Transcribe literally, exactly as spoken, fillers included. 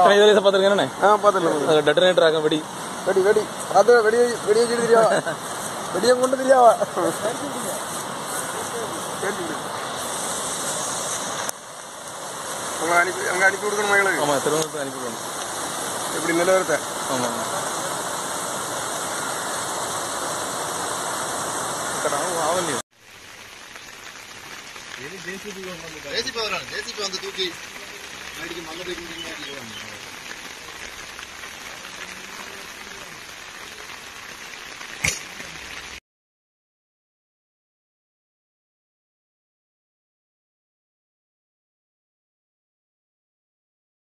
இதுல பாத்துருக்கேன். ஆ பாத்துருக்கேன். டெட்டனேட்டர் ஆக வெடி வெடி வெடி அது வெடி வெடி வச்சிட்டு தெரியா வெடியை கொண்டு தெரியாவா உங்களை அனுப்பி அங்கே அனுப்பி கொடுக்கணுமா எங்களுக்கு? ஆமாம், திருவண்ணாமலை அனுப்பி கொடுக்கணும். எப்படி நிலவரத்தை? ஆமாம் ஆவலியா ஜேசிபி வந்து ஜேசிபி வந்து தூக்கி